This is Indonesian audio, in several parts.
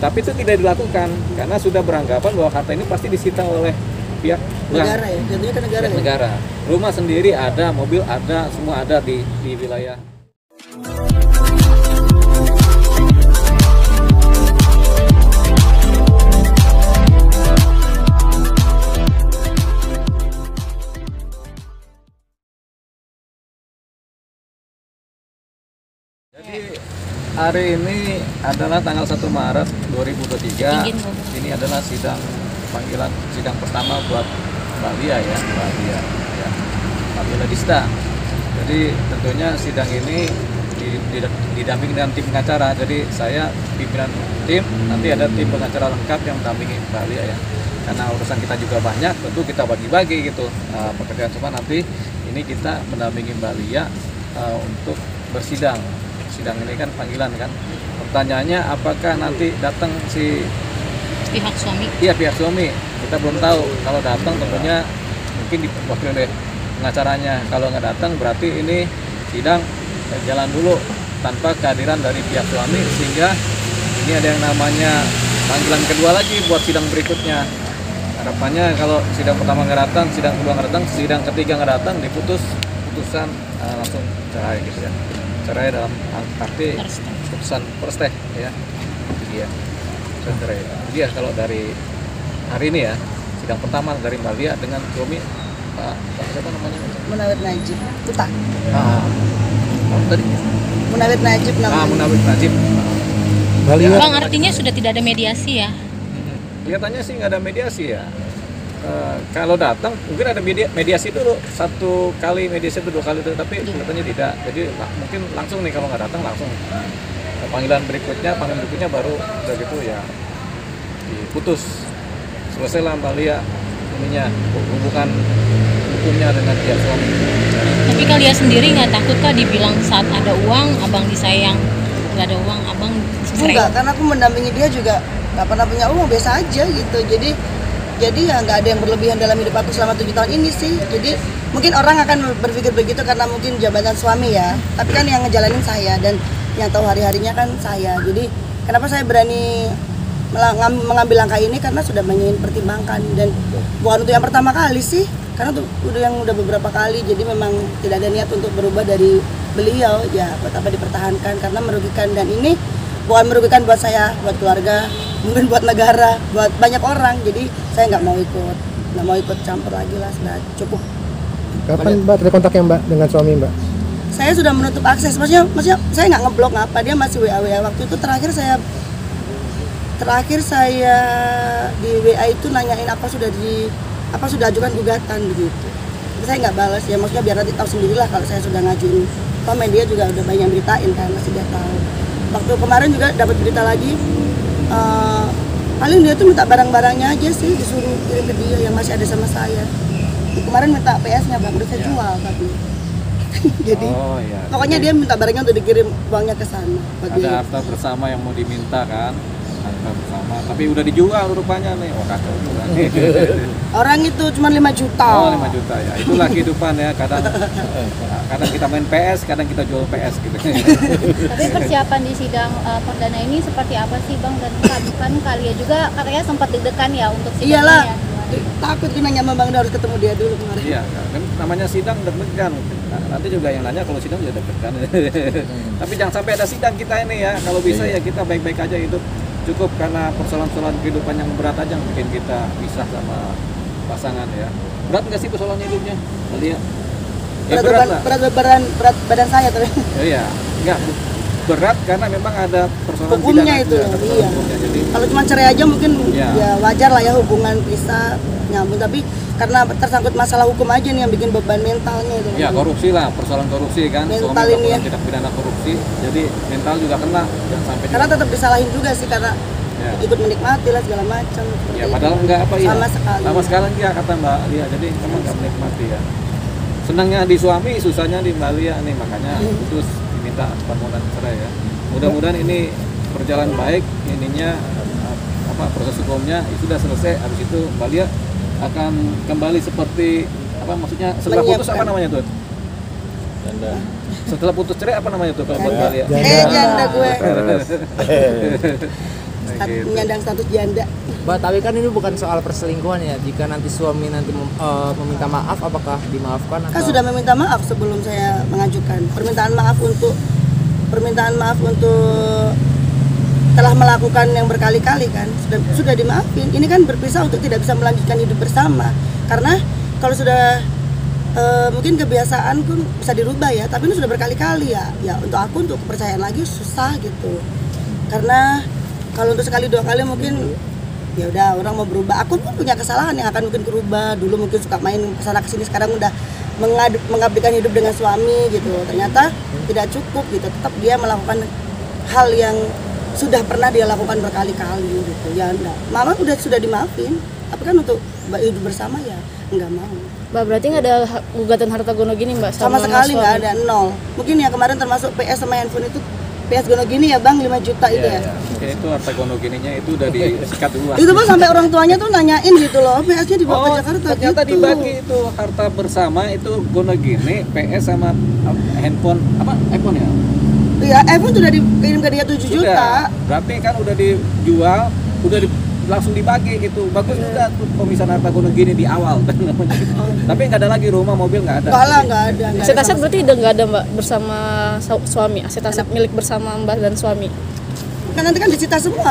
Tapi itu tidak dilakukan karena sudah beranggapan bahwa harta ini pasti disita oleh pihak negara ya, jatuhnya ke negara ya. Negara. Rumah sendiri ada, mobil ada, semua ada di wilayah. Jadi hari ini adalah tanggal 1 Maret 2023. Ini adalah panggilan sidang pertama buat Mbak Lia ya, Mbak Lia Dista. Jadi tentunya sidang ini didampingi dengan tim pengacara. Jadi saya pimpinan tim, nanti ada tim pengacara lengkap yang mendampingi Mbak Lia ya. Karena urusan kita juga banyak, tentu kita bagi-bagi gitu pekerjaan semua. Nanti ini kita mendampingi Mbak Lia untuk bersidang. Sidang ini kan panggilan kan. Pertanyaannya apakah nanti datang si pihak suami? Iya, pihak suami. Kita belum tahu. Kalau datang tentunya mungkin diwakili oleh pengacaranya. Kalau nggak datang berarti ini sidang jalan dulu tanpa kehadiran dari pihak suami, sehingga ini ada yang namanya panggilan kedua lagi buat sidang berikutnya. Harapannya kalau sidang pertama nggak datang, sidang kedua nggak datang, sidang ketiga nggak datang, putusan langsung cerai gitu ya. Cerai dalam arti putusan persteh ya. Iya. Cerai. Dia kalau dari hari ini ya, sidang pertama dari Mbak Lia dengan suami Pak siapa namanya? Munawir Najib. Tuta. Tadi? Munawir Najib namanya. Munawir Najib. Bang, artinya sudah tidak ada mediasi ya? Kelihatannya sih nggak ada mediasi ya. Kalau datang mungkin ada mediasi dulu, 1 kali mediasi itu 2 kali itu, tapi katanya tidak. Jadi mungkin langsung nih, kalau nggak datang langsung panggilan berikutnya baru udah gitu ya diputus, selesai lah Mbak Lia ininya hubungan hukumnya dengan pihak suami. Tapi kalian sendiri nggak takut kah dibilang saat ada uang abang disayang, nggak ada uang abang diceraikan? Enggak, karena aku mendampingi dia juga nggak pernah punya uang, biasa aja gitu. Jadi ya nggak ada yang berlebihan dalam hidup aku selama 7 tahun ini sih. Jadi mungkin orang akan berpikir begitu karena mungkin jabatan suami ya. Tapi kan yang ngejalanin saya dan yang tahu hari-harinya kan saya. Jadi kenapa saya berani mengambil langkah ini, karena sudah banyak pertimbangkan dan bukan untuk yang pertama kali sih. Karena udah beberapa kali. Jadi memang tidak ada niat untuk berubah dari beliau ya, buat apa dipertahankan, karena merugikan. Dan ini bukan merugikan buat saya, buat keluarga, mungkin buat negara, buat banyak orang. Jadi saya nggak mau ikut campur lagi lah, sudah cukup. Kapan Mbak terkontaknya Mbak dengan suami Mbak? Saya sudah menutup akses, maksudnya saya nggak ngeblok apa, dia masih WA. Waktu itu terakhir saya di WA itu nanyain apa sudah ajukan gugatan begitu. Tapi saya nggak balas ya, maksudnya biar nanti tahu sendirilah kalau saya sudah ngajuin. Toh media juga udah banyak beritain kan, masih dia tahu. Waktu kemarin juga dapat berita lagi, paling dia tuh minta barang-barangnya aja sih, disuruh kirim ke dia yang masih ada sama saya. Kemarin minta PS-nya Bang, udah saya jual tapi. Jadi pokoknya dia minta barangnya untuk dikirim uangnya ke sana. Ada harta bersama yang mau diminta kan, harta bersama, tapi udah dijual rupanya nih. Wah, kacau juga. Orang itu cuma 5 juta. Oh, 5 juta ya. Itulah kehidupan ya. Kadang kita main PS, kadang kita jual PS gitu. Tapi persiapan di sidang perdana ini seperti apa sih Bang? Dan kan kalian juga katanya sempat deg-degan ya untuk sidangnya. Iyalah. Ya? Takut nanya sama Bang, harus ketemu dia dulu kemarin. Iya, kan namanya sidang deg-degan. Nanti juga yang nanya kalau sidang juga deg-degan. Tapi jangan sampai ada sidang kita ini ya. Kalau bisa ya kita baik-baik aja hidup. Cukup karena persoalan-persoalan kehidupan yang berat aja yang bikin kita pisah sama pasangan ya. Berat nggak sih persoalan hidupnya? Lihat. Ya, berat badan saya tuh. Iya, enggak berat karena memang ada persoalan hukumnya itu. Iya. Jadi kalau cuma cerai aja mungkin ya wajar lah ya, hubungan pisah nyambung, tapi karena tersangkut masalah hukum aja nih yang bikin beban mentalnya itu. Ya, korupsi lah, persoalan korupsi kan. Mental suami ini ya. Tidak pidana korupsi, jadi mental juga kena, jangan sampai. Karena tetap disalahin juga sih karena ikut menikmati lah segala macam. Ya, padahal enggak apa ya. Sama sekali enggak kata Mbak Lia, jadi memang enggak menikmati ya. Senangnya di suami, susahnya di Mbak Lia nih, makanya putus diminta permohonan cerai ya. Mudah-mudahan ini berjalan baik, ininya proses hukumnya sudah selesai. Habis itu Mbak Lia akan kembali seperti maksudnya setelah putus apa namanya tuh? Janda. Setelah putus cerai apa namanya tuh kalau buat Mbak Lia? Janda gue. Gitu. menyandang status janda. Mbak, tapi kan ini bukan soal perselingkuhan ya. Jika nanti suami nanti meminta maaf, apakah dimaafkan Kan atau? sudah meminta maaf sebelum saya mengajukan permintaan maaf untuk telah melakukan yang berkali-kali kan sudah dimaafin. Ini kan berpisah untuk tidak bisa melanjutkan hidup bersama. Karena kalau sudah mungkin kebiasaan pun bisa dirubah ya, tapi ini sudah berkali-kali ya. Ya untuk aku untuk kepercayaan lagi susah gitu. Karena kalau untuk sekali dua kali mungkin ya udah orang mau berubah. Aku pun punya kesalahan yang akan mungkin berubah. Dulu mungkin suka main kesana kesini, sekarang udah mengabdikan hidup dengan suami gitu. Ternyata tidak cukup gitu. Tetap dia melakukan hal yang sudah pernah dia lakukan berkali-kali gitu. Ya enggak. Mama sudah dimaafin, tapi kan untuk hidup bersama ya enggak mau. Mbak, berarti nggak ada gugatan harta gono gini Mbak? Sama sekali nggak ada, nol. Mungkin ya kemarin termasuk PS sama handphone itu, PS gono gini ya bang, 5 juta itu ya. Oke, itu harta gono gininya itu udah disikat duluan. Itu bang sampai orang tuanya tuh nanyain gitu loh, PS-nya dibawa ke Jakarta ternyata gitu. dibagi itu harta bersama itu gono gini, PS sama handphone iPhone ya? Iya, iPhone sudah dikirim ke dia 7 juta. Berarti kan udah dijual, langsung dibagi gitu. Bagus juga tuh pemisahan harta gono gini di awal. Tapi nggak ada lagi rumah, mobil nggak ada. Nggak ada. Aset-aset berarti udah nggak ada Mbak bersama suami, aset-aset milik bersama Mbak dan suami. Kan nanti kan disita semua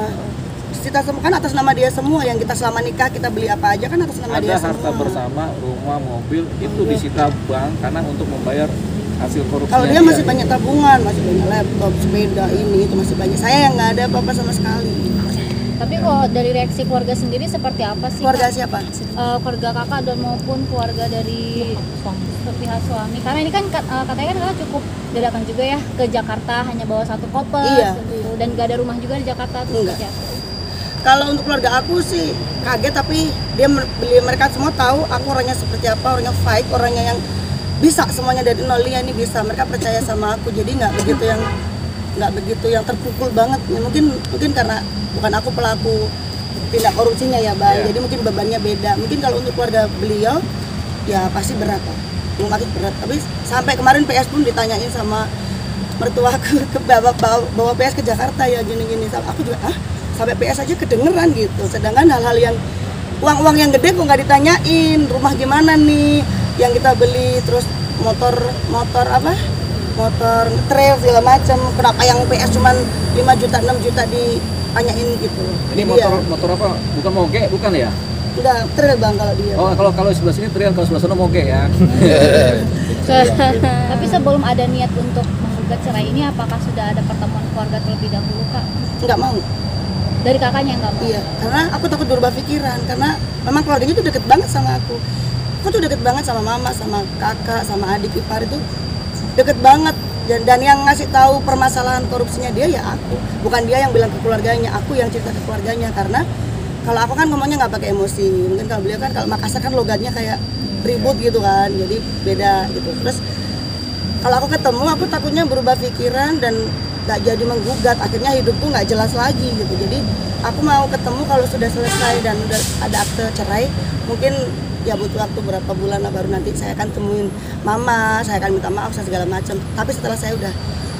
kan atas nama dia semua, yang kita selama nikah kita beli apa aja kan atas nama dia Ada semua. harta bersama, rumah, mobil itu disita bank karena untuk membayar hasil korupsi. Kalau dia masih banyak tabungan, masih banyak laptop, sepeda ini itu masih banyak. Saya yang nggak ada apa-apa sama sekali. Tapi kalau dari reaksi keluarga sendiri seperti apa sih? Keluarga Kak? siapa? Keluarga kakak dan maupun keluarga dari pihak suami. Karena ini kan katanya kan kakak cukup dadakan juga ya ke Jakarta, hanya bawa satu koper Iya. gitu. Dan gak ada rumah juga di Jakarta tuh. Enggak. seperti apa? Kalau untuk keluarga aku sih kaget, tapi mereka semua tahu aku orangnya seperti apa, orangnya fight, orangnya yang bisa semuanya dari nol. Dia ini bisa, mereka percaya sama aku, jadi nggak begitu yang terpukul banget. Ya, mungkin karena bukan aku pelaku tindak korupsinya ya bang, jadi mungkin bebannya beda. Mungkin kalau untuk keluarga beliau ya pasti berat lah, makin berat. Tapi sampai kemarin PS pun ditanyain sama mertuaku ke bawa PS ke Jakarta ya gini-gini. Aku juga sampai PS aja kedengeran gitu. Sedangkan hal-hal yang uang yang gede kok nggak ditanyain. Rumah gimana nih yang kita beli, terus motor trail segala macam. Kenapa yang PS cuman 5 juta 6 juta ditanyain gitu. Ini Jadi motor apa? Bukan moge, bukan ya? udah trail bang kalau dia. Oh, kalau sebelah sini trail, kalau sebelah sana moge ya. Tapi sebelum ada niat untuk menggugat cerai ini, apakah sudah ada pertemuan keluarga terlebih dahulu kak? Nggak mau. Dari kakaknya nggak mau? Iya, karena aku takut berubah pikiran, karena memang keluarganya tuh deket banget sama aku. Aku tuh deket banget sama mama, sama kakak, sama adik ipar itu deket banget. Dan yang ngasih tahu permasalahan korupsinya dia ya aku, bukan dia yang bilang ke keluarganya, aku yang cerita ke keluarganya. Karena kalau aku kan ngomongnya nggak pakai emosi, mungkin kalau beliau kan, kalau Makassar kan logatnya kayak ribut gitu kan, jadi beda gitu. Terus kalau aku ketemu, aku takutnya berubah pikiran dan nggak jadi menggugat, akhirnya hidupku nggak jelas lagi gitu. Jadi aku mau ketemu kalau sudah selesai dan udah ada akte cerai, mungkin ya butuh waktu berapa bulan lah, baru nanti saya akan temuin mama, saya akan minta maaf segala macam. Tapi setelah saya udah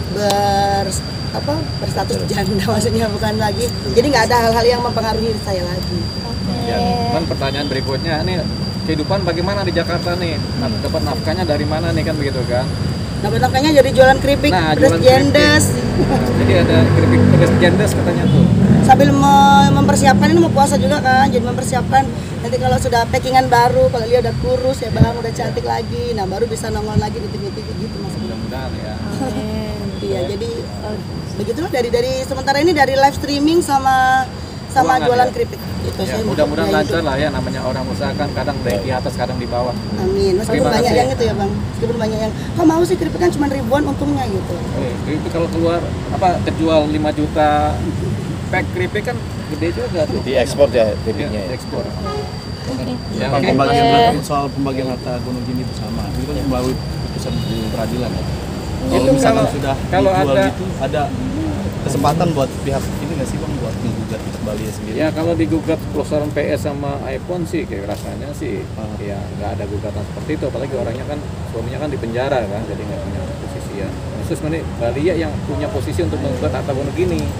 berstatus janda, maksudnya bukan lagi, jadi nggak ada hal-hal yang mempengaruhi saya lagi. Ya, cuman pertanyaan berikutnya nih, kehidupan bagaimana di Jakarta nih? Dapat nafkahnya dari mana nih, kan begitu kan? Dapat nafkahnya jadi jualan keripik, pedas jendes. Jadi ada keripik pedas jendes katanya tuh. Sambil mempersiapkan, ini mau puasa juga kan, jadi mempersiapkan nanti kalau sudah packingan baru, kalau dia udah kurus ya bang, udah cantik lagi, nah baru bisa nongol lagi di TV gitu mas. Mudah-mudahan ya. Iya, jadi begitulah dari sementara ini dari live streaming sama jualan keripik. Itu Ya, saya mudah-mudahan mau lancar lah ya, namanya orang usaha kan kadang di atas kadang di bawah. Amin. Meskipun Terima banyak kasih. yang itu ya bang, meskipun banyak yang kok mau sih keripik kan cuma ribuan untungnya gitu. Itu kalau keluar terjual 5 juta pack keripik kan gede juga tuh. Diekspor ya keripiknya ya. Ekspor. Ya, Oke. soal pembagian harta gunung gini bersama itu kan melalui putusan peradilan ya. Itu misalkan kalau- sudah kalau dijual ada- gitu, ada kesempatan buat pihak ini nggak sih bang buat menggugat kembali sendiri? Ya kalau digugat perusahaan PS sama iPhone sih kayak rasanya sih ya nggak ada gugatan seperti itu, apalagi orangnya kan suaminya kan di penjara kan, jadi nggak punya posisi ya. Khusus ini Bali ya yang punya posisi untuk menggugat harta gono gini.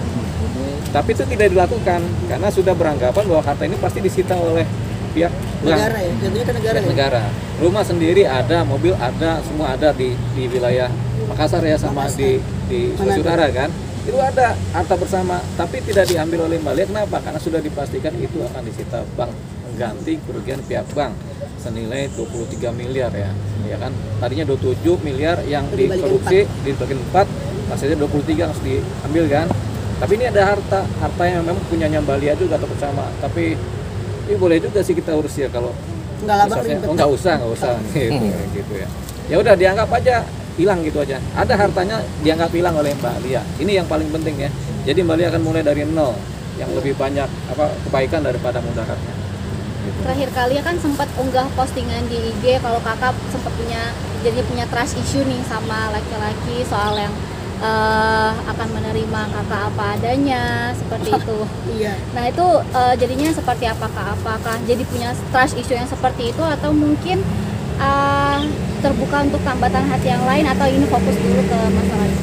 Tapi itu tidak dilakukan karena sudah beranggapan bahwa harta ini pasti disita oleh pihak Negara ya, jatuhnya ke negara ya. negara. Rumah sendiri ada, mobil ada, semua ada di wilayah Makassar ya, sama di Sulawesi Utara kan. Itu ada harta bersama, tapi tidak diambil oleh Mbak Lia. Kenapa? Karena sudah dipastikan itu akan disita bank, mengganti kerugian pihak bank senilai 23 miliar ya kan. Tadinya 27 miliar yang dikorupsi dibagi 4, hasilnya 23 harus diambil kan. Tapi ini ada harta yang memang punyanya Mbak Lia juga atau bersama. Tapi ini boleh juga sih kita urus ya kalau Enggak lah Bang, misalnya, ribet. nggak usah gitu ya. Ya udah dianggap aja hilang gitu aja. Ada hartanya dianggap hilang oleh Mbak Lia. Ini yang paling penting ya. Jadi Mbak Lia akan mulai dari nol, yang lebih banyak kebaikan daripada mudaratnya. Gitu. Terakhir kali kan sempat unggah postingan di IG kalau kakak sempat punya trust issue nih sama laki-laki soal yang akan menerima kakak apa adanya seperti itu. Iya. Nah itu jadinya seperti apakah jadi punya trust issue yang seperti itu atau mungkin terbuka untuk tambatan hati yang lain atau ini fokus dulu ke masalah ini?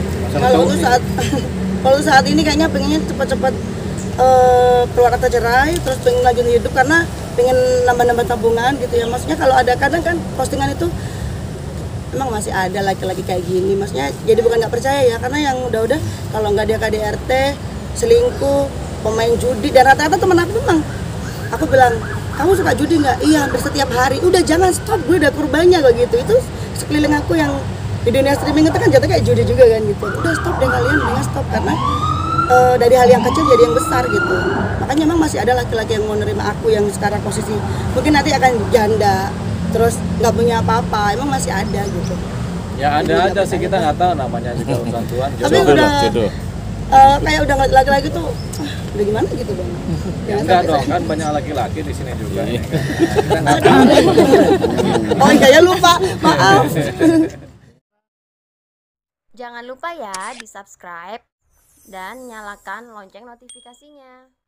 Kalau saat ini kayaknya pengennya cepat-cepat keluar kata cerai, terus pengen lanjut hidup karena pengen nambah-nambah tabungan gitu ya. Maksudnya kalau ada kadang kan postingan itu emang masih ada laki-laki kayak gini, maksudnya jadi bukan nggak percaya ya, karena yang udah kalau nggak dia KDRT, selingkuh, pemain judi, dan rata-rata temen aku memang, aku bilang kamu suka judi nggak? Iya, hampir setiap hari. Udah jangan stop, gue udah korbannya kayak gitu. Itu sekeliling aku yang di dunia streaming itu kan jatuh kayak judi juga kan gitu. Udah stop deh kalian, mendingan stop karena dari hal yang kecil jadi yang besar gitu. Makanya memang masih ada laki-laki yang mau nerima aku yang sekarang posisi mungkin nanti akan janda, terus nggak punya apa-apa, emang masih ada gitu. Ya ada aja sih, kita nggak tahu, namanya juga urusan Tuhan. Tapi udah kayak udah nggak laki-laki tuh udah gimana gitu Bang. Ya enggak dong, kan banyak laki-laki di sini juga. Ya. Kita nggak tahu. Oh iya ya, lupa, maaf. Jangan lupa ya di subscribe dan nyalakan lonceng notifikasinya.